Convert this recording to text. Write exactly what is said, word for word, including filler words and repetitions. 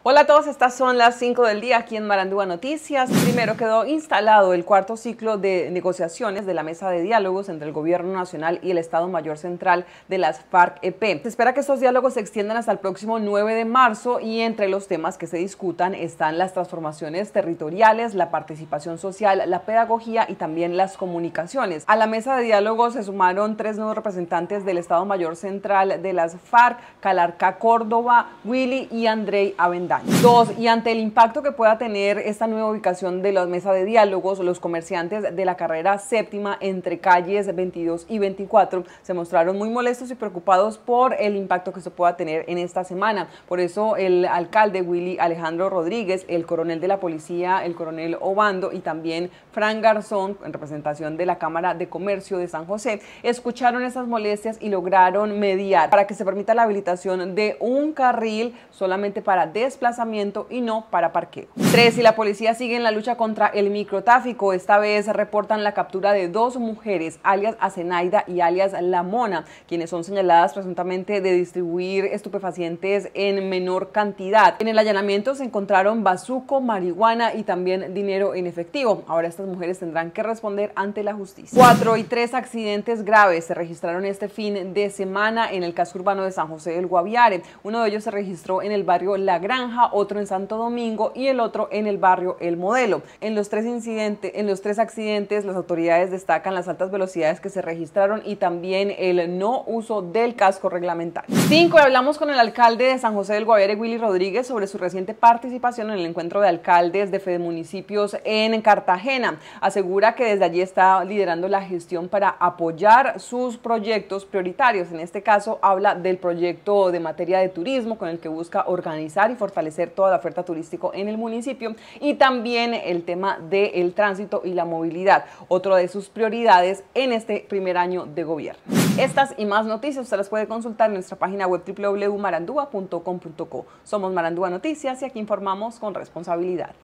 Hola a todos, estas son las cinco del día aquí en Marandúa Noticias. Primero quedó instalado el cuarto ciclo de negociaciones de la mesa de diálogos entre el Gobierno Nacional y el Estado Mayor Central de las FARC-E P. Se espera que estos diálogos se extiendan hasta el próximo nueve de marzo y entre los temas que se discutan están las transformaciones territoriales, la participación social, la pedagogía y también las comunicaciones. A la mesa de diálogos se sumaron tres nuevos representantes del Estado Mayor Central de las FARC, Calarca Córdoba, Willy y Andrei Avendaño. Dos, y ante el impacto que pueda tener esta nueva ubicación de la mesa de diálogos, los comerciantes de la carrera séptima entre calles veintidós y veinticuatro se mostraron muy molestos y preocupados por el impacto que se pueda tener en esta semana. Por eso el alcalde Willy Alejandro Rodríguez, el coronel de la policía, el coronel Obando y también Fran Garzón, en representación de la Cámara de Comercio de San José, escucharon esas molestias y lograron mediar para que se permita la habilitación de un carril solamente para desplazamiento y no para parqueo. Tres, y la policía sigue en la lucha contra el microtráfico. Esta vez reportan la captura de dos mujeres, alias Azenaida y alias La Mona, quienes son señaladas presuntamente de distribuir estupefacientes en menor cantidad. En el allanamiento se encontraron bazuco, marihuana y también dinero en efectivo. Ahora estas mujeres tendrán que responder ante la justicia. Cuatro, y tres accidentes graves se registraron este fin de semana en el casco urbano de San José del Guaviare. Uno de ellos se registró en el barrio La Granja, otro en Santo Domingo y el otro en el barrio El Modelo. En los tres incidentes, en los tres accidentes, las autoridades destacan las altas velocidades que se registraron y también el no uso del casco reglamentario. Cinco, hablamos con el alcalde de San José del Guaviare, Willy Rodríguez, sobre su reciente participación en el encuentro de alcaldes de Fedemunicipios en Cartagena. Asegura que desde allí está liderando la gestión para apoyar sus proyectos prioritarios. En este caso habla del proyecto de materia de turismo con el que busca organizar y fortalecer toda la oferta turística en el municipio y también el tema del tránsito y la movilidad, otro de sus prioridades en este primer año de gobierno. Estas y más noticias usted las puede consultar en nuestra página web w w w punto marandua punto com punto co. Somos Marandúa Noticias y aquí informamos con responsabilidad.